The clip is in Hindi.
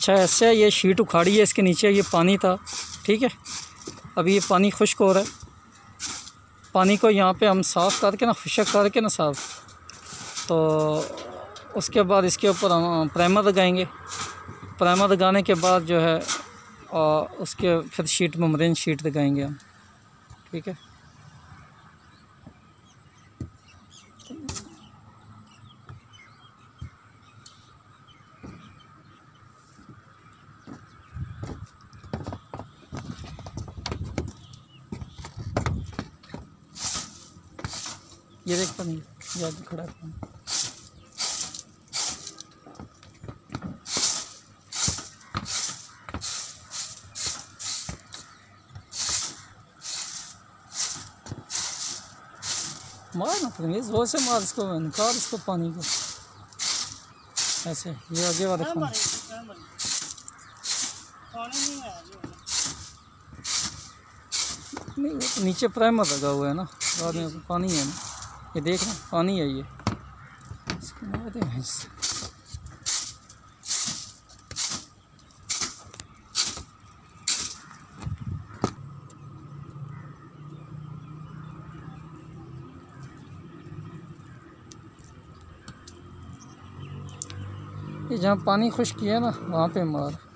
अच्छा ऐसे ये शीट उखाड़ी है, इसके नीचे ये पानी था, ठीक है। अभी ये पानी खुश्क हो रहा है। पानी को यहाँ पे हम साफ़ करके ना, खुश्क करके ना साफ़, तो उसके बाद इसके ऊपर हम प्राइमर लगाएंगे। प्राइमर लगाने के बाद जो है उसके फिर शीट में मरीन शीट लगाएंगे हम, ठीक है। ये देख पानी याद खड़ा है। मार ना फिर जोर से मार, इसको निकाल, इसको पानी को ऐसे। ये आगे वाले खाना नहीं, वो तो नीचे प्राइमर लगा हुआ है ना, बाद में पानी है ना, ये देख ना पानी है ये, इसको मार दे भैंस। ये जहाँ पानी खुश्क किया ना वहाँ पे मार।